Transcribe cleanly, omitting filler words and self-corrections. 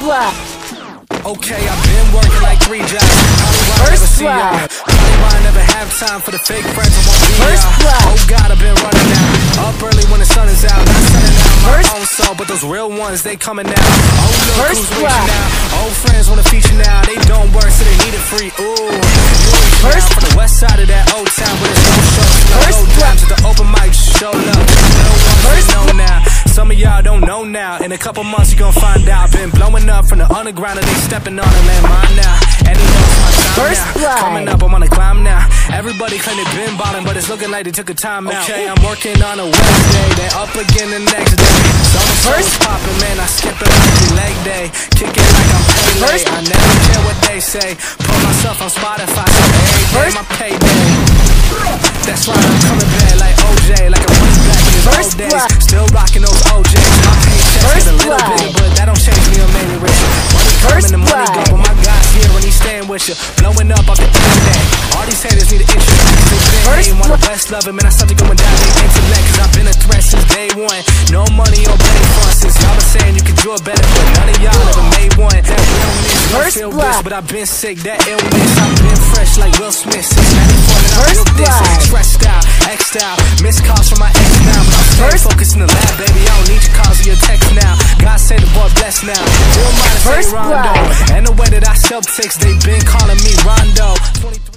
blood. Okay, I've been working like 3 jobs. Probably why I never see y'all. Probably why I never have time for the fake friends I won't be y'all. Oh God, I've been running now. Up early when the sun is out. Not sending out my own soul, but those real ones, they coming out. Oh look who's reaching out. Old friends wanna feature now. They don't work, so they need it free. Ooh, you reaching out from the west side of that old town where there's no shows. No go down to the open mic, show love. No ones know now. Some of y'all don't know now. In a couple months you gon' find out. Been blowing up from the underground and they stepping on and land mine now. And he knows my time now. Coming up, I'm on a climb now. Everybody claim they been ballin', but it's looking like they took a time out. Okay, I'm working on a Wednesday, then up again the next day. Summer's poppin', man, I skip it like the leg day. Kick it like I'm Pele. I never care what they say. Put myself on Spotify, so every day my payday. That's right, I'm coming back like OJ, like I'm running back in his old days. Still rocking those OJs. My paycheck's get a little bigger, but that don't change me or make me rich. Money coming, the money go, but my God's here and he's staying with you. Blowing up off the internet. All these haters need an intro. They ain't wanna West love it, man, I started going down their intellect. Cause I've been a threat since day one. No money or play fun. Since y'all been saying you could do it better, but none of y'all ever made one. That realness don't feel good, but I've been sick. That illness, I've been fresh like Will Smith since 94 and I built this. Stressed out, X'd out, missed calls from my ex now. But I'm staying focused in the lab, baby. I don't need your calls or your text now. God say the boy blessed now. Real minor say Rondo. And the way that I sell ticks, they been calling me Rondo. 23